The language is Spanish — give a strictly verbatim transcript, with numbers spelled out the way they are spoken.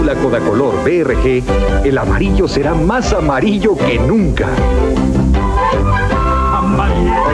fórmula Kodacolor B R G, el amarillo será más amarillo que nunca. Amarillo.